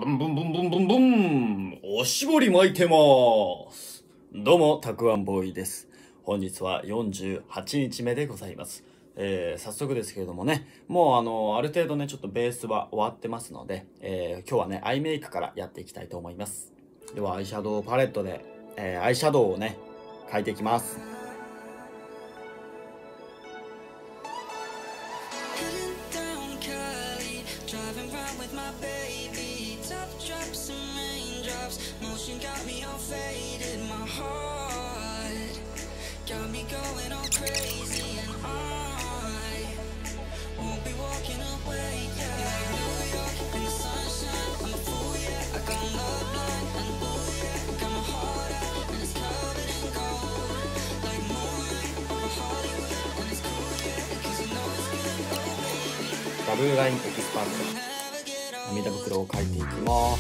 ブンブンブンブンブンブン、おしぼり巻いてます。どうも、たくあんボーイです。本日は48日目でございます。早速ですけれどもね、もうある程度ね、ちょっとベースは終わってますので、今日はね、アイメイクからやっていきたいと思います。では、アイシャドウパレットで、アイシャドウをね、描いていきます。ダブルラインエキスパント涙袋を描いていきます。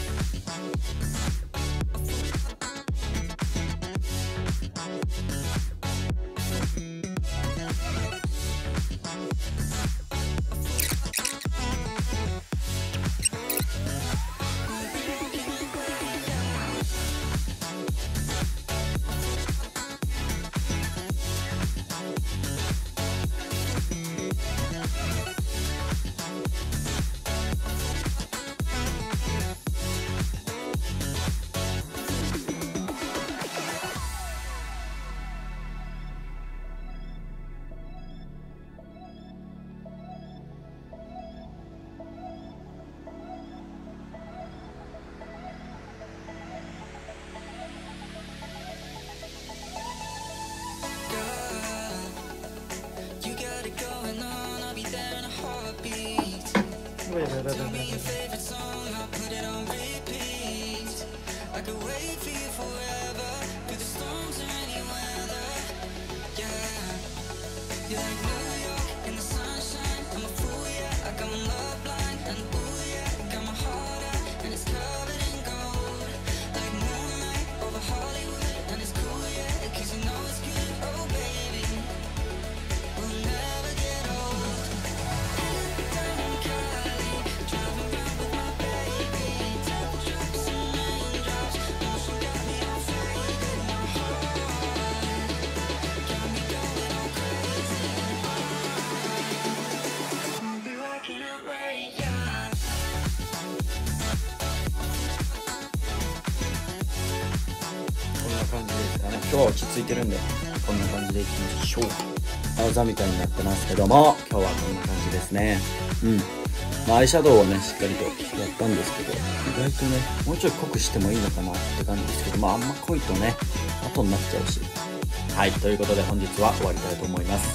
感じですかね。今日は落ち着いてるんでこんな感じでいきましょう。青ざみたいになってますけども、今日はこんな感じですね。アイシャドウをねしっかりとやったんですけど、意外とねもうちょい濃くしてもいいのかなって感じですけど、あんま濃いとね後になっちゃうし。はい、ということで本日は終わりたいと思います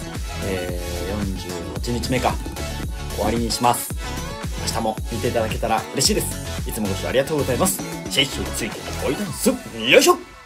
。48日目か、終わりにします。明日も見ていただけたら嬉しいです。いつもご視聴ありがとうございます。シェイシェイついておいでんす。よいしょ。